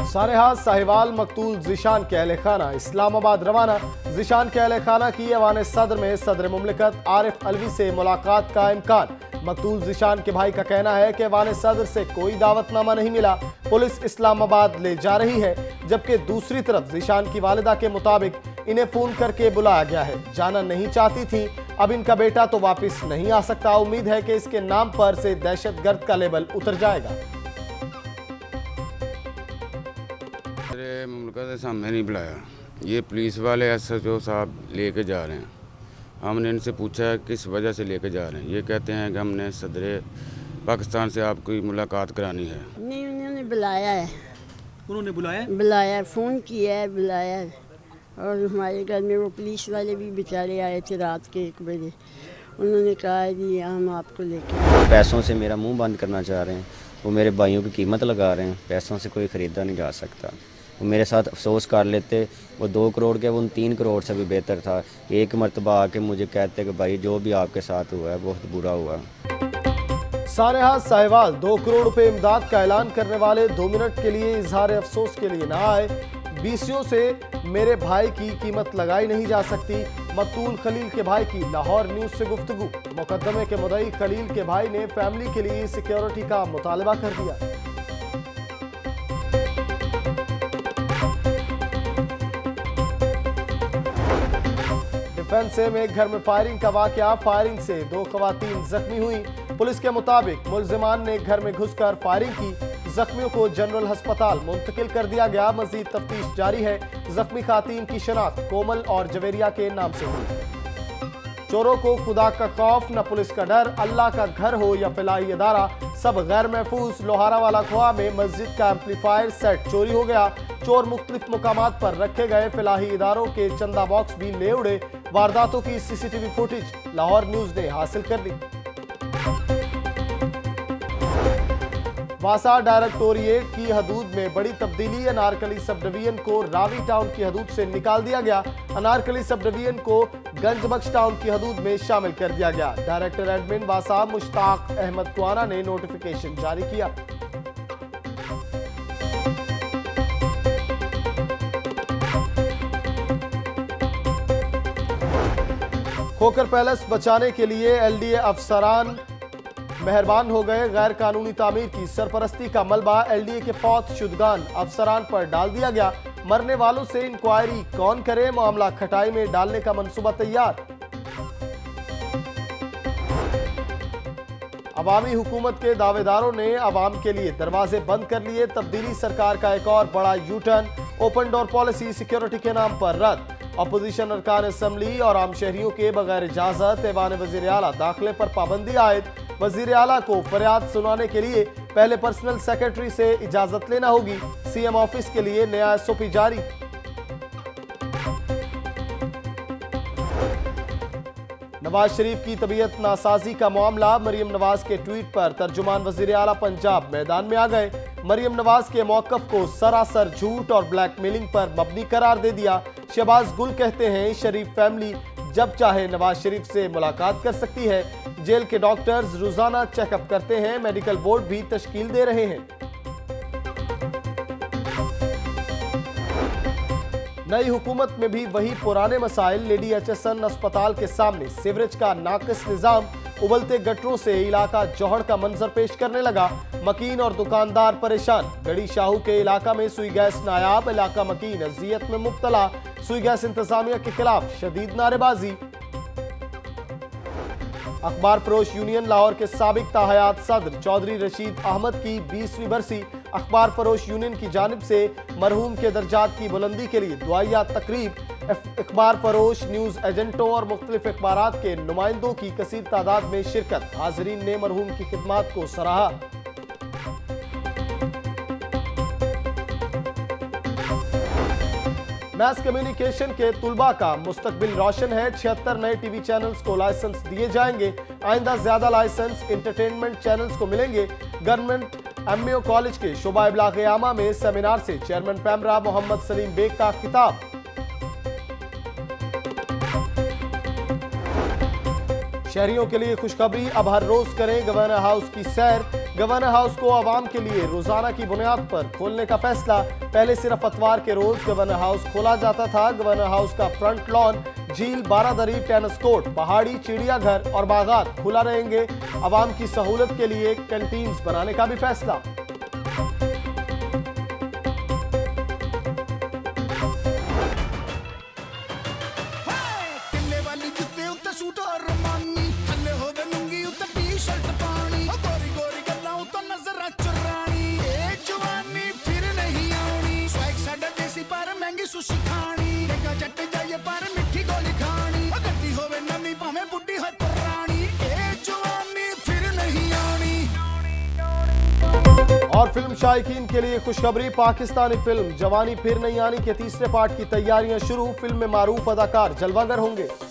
सारेहात साहिवाल मकतूल ज़ीशान के अहल खाना इस्लामाबाद रवाना। ज़ीशान के अहल खाना की ऐवान सदर में सदर मुमलिकत आरिफ अलवी से मुलाकात का इम्कान। मकतूल ज़ीशान के भाई का कहना है कि ऐवान सदर से कोई दावतनामा नहीं मिला, पुलिस इस्लामाबाद ले जा रही है। जबकि दूसरी तरफ ज़ीशान की वालिदा के मुताबिक इन्हें फ़ोन करके बुलाया गया है, जाना नहीं चाहती थी। अब इनका बेटा तो वापस नहीं आ सकता। उम्मीद है कि इसके नाम पर से दहशतगर्द का लेबल उतर जाएगा। मेरे मुल्क से सामने नहीं बुलाया, ये पुलिस वाले SHO साहब लेके जा रहे हैं। हमने इनसे पूछा किस वजह से लेके जा रहे हैं, ये कहते हैं कि हमने सदर पाकिस्तान से आपकी मुलाकात करानी है। नहीं, उन्होंने बुलाया है। उन्होंने बुलाया, फ़ोन किया है, बुलाया है। और हमारे घर में वो पुलिस वाले भी बेचारे आए थे रात के 1 बजे। उन्होंने कहा कि हम आपको लेके पैसों से मेरा मुंह बंद करना चाह रहे हैं। वो मेरे भाइयों की कीमत लगा रहे हैं, पैसों से कोई ख़रीदा नहीं जा सकता। वो मेरे साथ अफसोस कर लेते, वो 2 करोड़ के वो 3 करोड़ से भी बेहतर था। एक मरतबा आके मुझे कहते कि भाई जो भी आपके साथ हुआ है बहुत बुरा हुआ। सारेहात साहिवाल 2 करोड़ रुपए इमदाद का ऐलान करने वाले 2 मिनट के लिए इजहार अफसोस के लिए ना आए। BCO से मेरे भाई की कीमत लगाई नहीं जा सकती। मकतूल खलील के भाई की लाहौर न्यूज़ से गुफ्तगू। मुकदमे के मुद्दई खलील के भाई ने फैमिली के लिए सिक्योरिटी का मुतालबा कर दिया। डिफेंस में एक घर में फायरिंग का वाकया, फायरिंग से 2 खवातीन जख्मी हुई। पुलिस के मुताबिक मुलजिमान ने घर में घुसकर फायरिंग की। जख्मियों को जनरल अस्पताल मुंतकिल कर दिया गया। मजीद तफ्तीश जारी है। जख्मी खातीन की शनाख्त कोमल और जवेरिया के नाम से हुई। चोरों को खुदा का खौफ, न पुलिस का डर। अल्लाह का घर हो या फलाही अदारा, सब गैर महफूज। लोहारा वाला खुआ में मस्जिद का एम्पलीफायर सेट चोरी हो गया। चोर मुख्तलिफ मुकामात पर रखे गए फलाही इदारों के चंदा बॉक्स भी ले उड़े। वारदातों की CCTV फुटेज लाहौर न्यूज़ ने हासिल कर ली। वासा डायरेक्टोरिएट की हदूद में बड़ी तब्दीली। अनारकली सब डिवीजन को रावी टाउन की हदूद से निकाल दिया गया। अनारकली सब डिवीजन को गंजबख्श टाउन की हदूद में शामिल कर दिया गया। डायरेक्टर एडमिन वासा मुश्ताक अहमद कुआना ने नोटिफिकेशन जारी किया। खोकर पैलेस बचाने के लिए LDA अफसरान मेहरबान हो गए। गैर कानूनी तामीर की सरपरस्ती का मलबा LDA के फौत शुदगान अफसरान पर डाल दिया गया। मरने वालों से इंक्वायरी कौन करे, मामला खटाई में डालने का मंसूबा तैयार। अवामी हुकूमत के दावेदारों ने अवाम के लिए दरवाजे बंद कर लिए। तब्दीली सरकार का एक और बड़ा U turn. Open door policy security के नाम पर रद्द। अपोजिशन अरकान असम्बली और आम शहरियों के बगैर इजाजत ऐवान वज़ीर आला दाखिले पर पाबंदी आयद। वज़ीर आला को फरियाद सुनाने के लिए पहले पर्सनल सेक्रेटरी से इजाजत लेना होगी। CM ऑफिस के लिए नया SOP जारी। नवाज शरीफ की तबीयत नासाजी का मामला। मरियम नवाज के ट्वीट पर तर्जुमान वज़ीर आला पंजाब मैदान में आ गए। मरियम नवाज के मौक़िफ़ को सरासर झूठ और ब्लैकमेलिंग पर मबनी करार दे दिया। शहबाज गुल कहते हैं शरीफ फैमिली जब चाहे नवाज शरीफ से मुलाकात कर सकती है। जेल के डॉक्टर्स रोजाना चेकअप करते हैं। मेडिकल बोर्ड भी तश्कील दे रहे हैं। नई हुकूमत में भी वही पुराने मसाइल। लेडी HSN अस्पताल के सामने सीवरेज का नाकिस निजाम। उबलते गटरों से इलाका जौहड़ का मंजर पेश करने लगा। मकीन और दुकानदार परेशान। गढ़ी शाहू के इलाका में सुई गैस नायाब। इलाका मकीन अजियत में मुब्तला। सुई गैस इंतजामिया के खिलाफ शदीद नारेबाजी। अखबार फरोश यूनियन लाहौर के साबिक ताहयात सदर चौधरी रशीद अहमद की 20वीं बरसी। अखबार फरोश यूनियन की जानिब से मरहूम के दर्जात की बुलंदी के लिए दुआया तकरीब। अखबार फरोश न्यूज़ एजेंटों और मुख्तलिफ अखबारात के नुमाइंदों की कसीर तादाद में शिरकत। हाजरीन ने मरहूम की खिदमात को सराहा। मैस कम्युनिकेशन के तुलबा का मुस्तकबिल रोशन है। 76 नए टीवी चैनल्स को लाइसेंस दिए जाएंगे। आइंदा ज्यादा लाइसेंस इंटरटेनमेंट चैनल्स को मिलेंगे। गवर्नमेंट MAO कॉलेज के शोबा इब्लाग-ए-आमा में सेमिनार से चेयरमैन पैमरा मोहम्मद सलीम बेग का खिताब। शहरियों के लिए खुशखबरी, अब हर रोज करें गवर्नर हाउस की सैर। गवर्नर हाउस को आवाम के लिए रोजाना की बुनियाद पर खोलने का फैसला। पहले सिर्फ अतवार के रोज गवर्नर हाउस खोला जाता था। गवर्नर हाउस का फ्रंट लॉन, झील, बारादरी, टेनिस कोर्ट, पहाड़ी, चिड़ियाघर और बागात खुला रहेंगे। आवाम की सहूलत के लिए कैंटीन्स बनाने का भी फैसला। और फिल्म शायकीन के लिए खुशखबरी, पाकिस्तानी फिल्म जवानी फिर नहीं आनी के तीसरे पार्ट की तैयारियां शुरू। फिल्म में मारूफ अदाकार जलवागर होंगे।